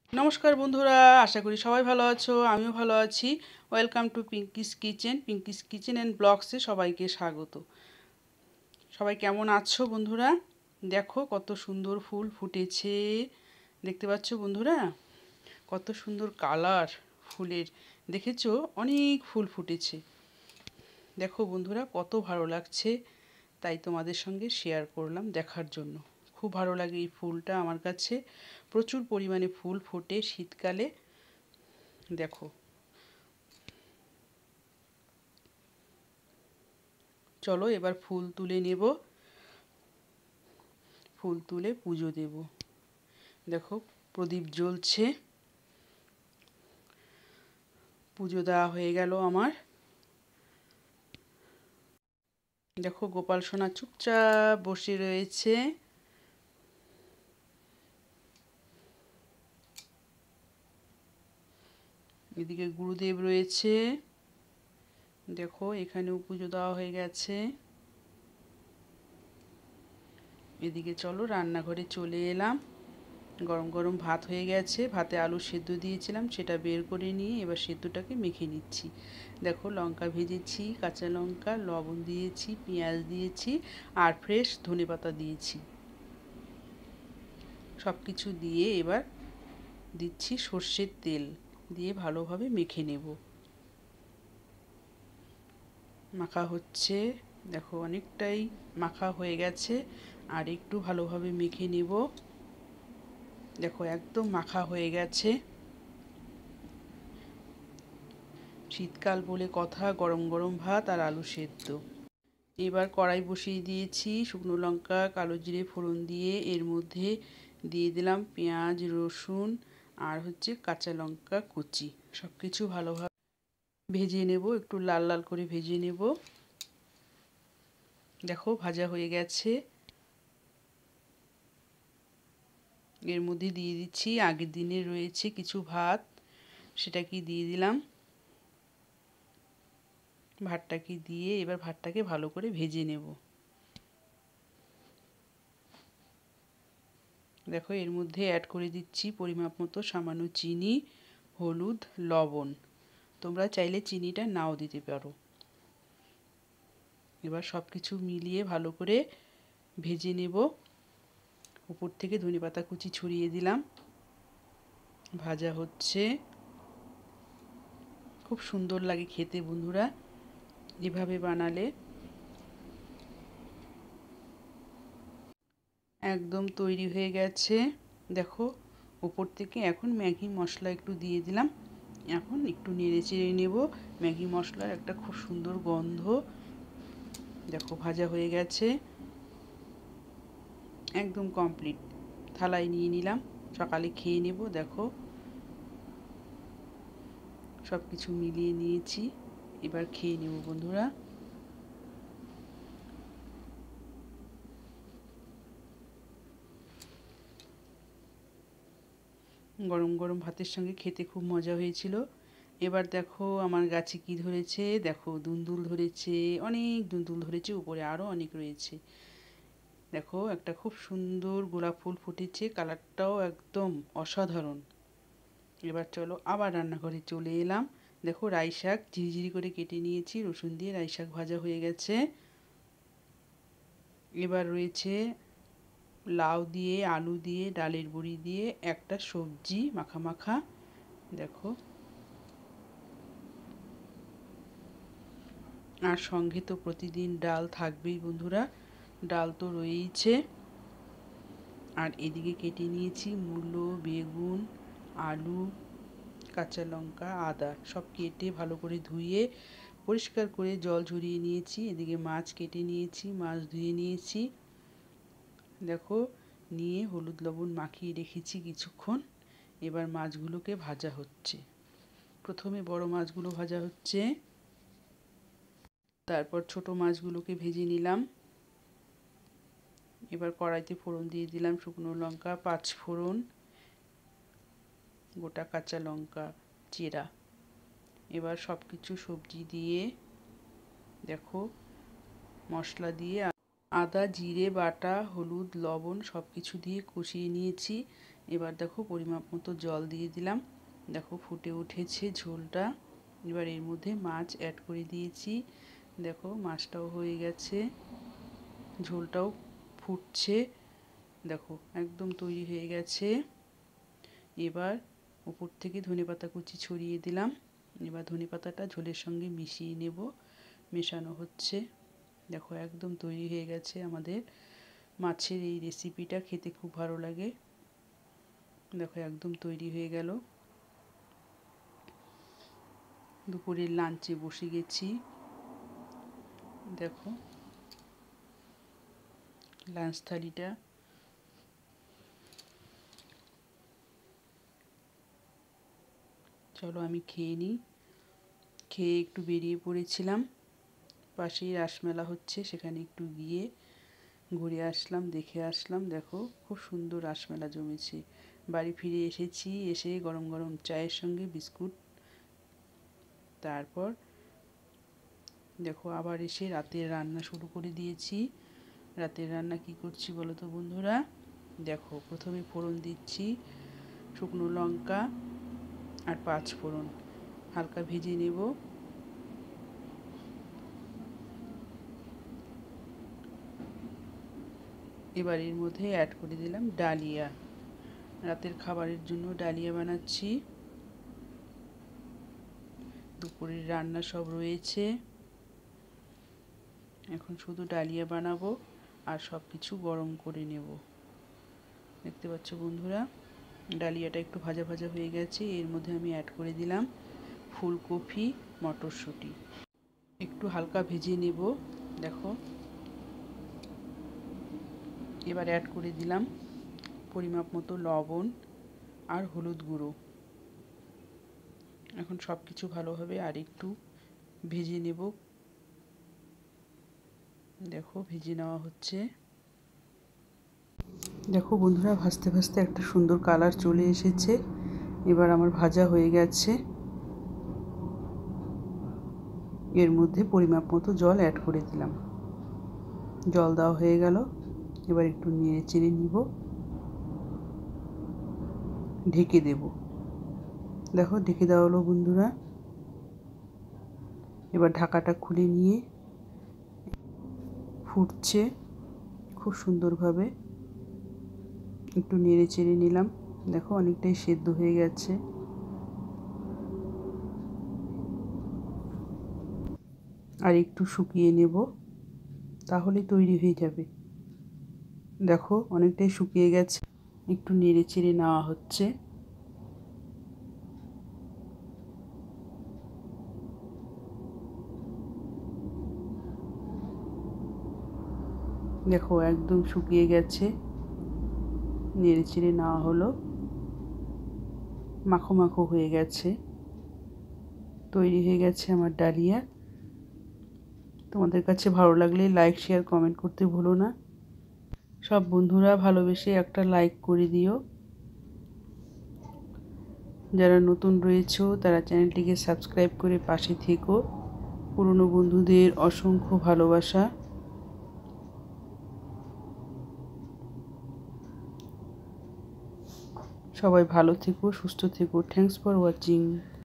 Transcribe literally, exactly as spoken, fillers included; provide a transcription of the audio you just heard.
নমস্কার বন্ধুরা, আশা করি সবাই ভালো আছো। আমিও ভালো আছি। Welcome to Pinki's kitchen Pinki's kitchen and ব্লগসে সবাইকে স্বাগত। সবাই কেমন আছো বন্ধুরা? দেখো কত সুন্দর ফুল ফুটেছে, দেখতে পাচ্ছ বন্ধুরা? কত সুন্দর কালার ফুলের, দেখেছো? অনেক ফুল ফুটেছে। দেখো বন্ধুরা, কত ভালো লাগছে, তাই তোমাদের সঙ্গে শেয়ার করলাম দেখার জন্য। খুব ভালো লাগে এই ফুলটা আমার কাছে। প্রচুর পরিমাণে ফুল ফোটে শীতকালে। দেখো, চলো এবার ফুল তুলে নেব। ফুল তুলে পুজো দেব। দেখো, প্রদীপ জ্বলছে। পুজো দেওয়া হয়ে গেল আমার। দেখো, গোপাল সোনা চুপচাপ বসে রয়েছে। এদিকে গুরুদেব রয়েছে। দেখো, এখানেও পুজো দেওয়া হয়ে গেছে। এদিকে চলো রান্নাঘরে চলে এলাম। গরম গরম ভাত হয়ে গেছে, ভাতে আলু সেদ্ধ দিয়েছিলাম, সেটা বের করে নিয়ে এবার সেদ্ধটাকে মেখে নিচ্ছি। দেখো, লঙ্কা ভেজেছি, কাঁচা লঙ্কা, লবণ দিয়েছি, পেঁয়াজ দিয়েছি আর ফ্রেশ ধনেপাতা দিয়েছি। সব কিছু দিয়ে এবার দিচ্ছি সর্ষের তেল, দিয়ে ভালোভাবে মেখে নেব। মাখা হচ্ছে, দেখো অনেকটাই মাখা হয়ে গেছে, আর একটু ভালোভাবে মেখে নেব। দেখো, একদম মাখা হয়ে গেছে। শীতকাল বলে কথা, গরম গরম ভাত আর আলু সেদ্ধ। এবার কড়াই বসিয়ে দিয়েছি, শুকনো লঙ্কা কালো জিরে ফোড়ন দিয়ে এর মধ্যে দিয়ে দিলাম পেঁয়াজ রসুন আর হচ্ছে কাঁচা লঙ্কা কুচি। সব কিছু ভালোভাবে ভেজে নেব, একটু লাল লাল করে ভেজে নেব। দেখো, ভাজা হয়ে গেছে। এর মধ্যে দিয়ে দিচ্ছি আগের দিনে রয়েছে কিছু ভাত, সেটাকে দিয়ে দিলাম। ভাতটাকে দিয়ে এবার ভাতটাকে ভালো করে ভেজে নেব। দেখো, এর মধ্যে অ্যাড করে দিচ্ছি পরিমাপ মতো সামান্য চিনি, হলুদ, লবণ। তোমরা চাইলে চিনিটা নাও দিতে পারো। এবার সব কিছু মিলিয়ে ভালো করে ভেজে নেব। উপর থেকে ধনেপাতা কুচি ছড়িয়ে দিলাম। ভাজা হচ্ছে, খুব সুন্দর লাগে খেতে বন্ধুরা এভাবে বানালে। একদম তৈরি হয়ে গেছে। দেখো, উপর থেকে এখন ম্যাগি মশলা একটু দিয়ে দিলাম। এখন একটু নেড়ে চেড়ে নেব। ম্যাগি মশলার একটা খুব সুন্দর গন্ধ। দেখো, ভাজা হয়ে গেছে, একদম কমপ্লিট। থালায় নিয়ে নিলাম, সকালে খেয়ে নেব। দেখো, সব কিছু মিলিয়ে নিয়েছি, এবার খেয়ে নেব বন্ধুরা। গরম গরম ভাতের সঙ্গে খেতে খুব মজা হয়েছিল। এবার দেখো আমার গাছে কি ধরেছে। দেখো, দুন্দুল ধরেছে, অনেক দুন্দুল ধরেছে, উপরে আরও অনেক রয়েছে। দেখো, একটা খুব সুন্দর গোলাপ ফুল ফুটেছে, কালারটাও একদম অসাধারণ। এবার চলো আবার রান্নাঘরে চলে এলাম। দেখো, রাই শাক ঝিরিঝিরি করে কেটে নিয়েছি, রসুন দিয়ে রাই শাক ভাজা হয়ে গেছে। এবার রয়েছে লাউ দিয়ে, আলু দিয়ে, ডালের বড়ি দিয়ে একটা সবজি মাখা মাখা। দেখো, আর সঙ্গে তো প্রতিদিন ডাল থাকবেই বন্ধুরা, ডাল তো রয়েইছে। আর এদিকে কেটে নিয়েছি মূলো, বেগুন, আলু, কাঁচা লঙ্কা, আদা, সব কেটে ভালো করে ধুয়ে পরিষ্কার করে জল ঝরিয়ে নিয়েছি। এদিকে মাছ কেটে নিয়েছি, মাছ ধুয়ে নিয়েছি। দেখো, নিয়ে হলুদ লবণ মাখিয়ে রেখেছি কিছুক্ষণ। এবার মাছগুলোকে ভাজা হচ্ছে। প্রথমে বড় মাছগুলো ভাজা হচ্ছে, তারপর ছোট মাছগুলোকে ভেজে নিলাম। এবার কড়াইতে ফোড়ন দিয়ে দিলাম শুকনো লঙ্কা, পাঁচ ফোড়ন, গোটা কাঁচা লঙ্কা চেরা। এবার সব কিছু সবজি দিয়ে, দেখো, মশলা দিয়ে আদা জিরে বাটা, হলুদ লবণ সব কিছু দিয়ে কষিয়ে নিয়েছি। এবার দেখো পরিমাপ মতো জল দিয়ে দিলাম, দেখো ফুটে উঠেছে ঝোলটা। এবার এর মধ্যে মাছ অ্যাড করে দিয়েছি, দেখো মাছটাও হয়ে গেছে, ঝোলটাও ফুটছে, দেখো একদম তৈরি হয়ে গেছে। এবার উপর থেকে ধনেপাতা কুচি ছড়িয়ে দিলাম। এবার ধনেপাতাটা ঝোলের সঙ্গে মিশিয়ে নেব, মেশানো হচ্ছে। দেখো একদম তৈরি হয়ে গেছে আমাদের মাছের এই রেসিপিটা, খেতে খুব ভালো লাগে। দেখো একদম তৈরি হয়ে গেল। দুপুরের লাঞ্চে বসে গেছি, দেখো লাঞ্চ থালিটা। চলো আমি খেয়ে নিই। খেয়ে একটু বেরিয়ে পড়েছিলাম, পাশেই রাসমেলা হচ্ছে, সেখানে একটু গিয়ে ঘুরে আসলাম, দেখে আসলাম। দেখো খুব সুন্দর রাসমেলা জমেছে। বাড়ি ফিরে এসেছি, এসে গরম গরম চায়ের সঙ্গে বিস্কুট। তারপর দেখো আবার এসে রাতের রান্না শুরু করে দিয়েছি। রাতের রান্না কি করছি বলো তো বন্ধুরা? দেখো প্রথমে ফোড়ন দিচ্ছি, শুকনো লঙ্কা আর পাঁচ ফোড়ন হালকা ভেজে নেব। এবার এর মধ্যে অ্যাড করে দিলাম ডালিয়া। রাতের খাবারের জন্য ডালিয়া বানাচ্ছি। দুপুরের রান্না সব রয়েছে, এখন শুধু ডালিয়া বানাবো আর সব কিছু গরম করে নেব। দেখতে পাচ্ছ বন্ধুরা, ডালিয়াটা একটু ভাজা ভাজা হয়ে গেছে। এর মধ্যে আমি অ্যাড করে দিলাম ফুলকপি, মটরশুঁটি, একটু হালকা ভেজে নেব। দেখো এবার অ্যাড করে দিলাম পরিমাপ মতো লবণ আর হলুদ গুঁড়ো। এখন সব কিছু ভালোভাবে আর একটু ভেজে নেব। দেখো ভেজে নেওয়া হচ্ছে। দেখো বন্ধুরা, ভাজতে ভাজতে একটা সুন্দর কালার চলে এসেছে। এবার আমার ভাজা হয়ে গেছে। এর মধ্যে পরিমাপ মতো জল অ্যাড করে দিলাম। জল দেওয়া হয়ে গেল। এবার একটু নেড়ে চেড়ে নিব, ঢেকে দেব। দেখো ঢেকে দেওয়া হলো বন্ধুরা। এবার ঢাকাটা খুলে নিয়ে ফুটছে খুব সুন্দরভাবে, একটু নেড়ে চেড়ে নিলাম। দেখো অনেকটাই সেদ্ধ হয়ে গেছে। আর একটু শুকিয়ে নেব, তাহলে তৈরি হয়ে যাবে। দেখো অনেকটাই শুকিয়ে গেছে, একটু নেড়ে চেড়ে নেওয়া হচ্ছে। দেখো একদম শুকিয়ে গেছে, নেড়ে চেড়ে নেওয়া হলো, মাখো মাখো হয়ে গেছে। তৈরি হয়ে গেছে আমার ডালিয়া। তোমাদের কাছে ভালো লাগলে লাইক শেয়ার কমেন্ট করতে ভুলো না। সব বন্ধুরা ভালোবেসে একটা লাইক করে দিও। যারা নতুন রয়েছো তারা চ্যানেলটিকে সাবস্ক্রাইব করে পাশে থেকো। পুরনো বন্ধুদের অসংখ্য ভালোবাসা। সবাই ভালো থেকো, সুস্থ থেকো। Thanks for watching.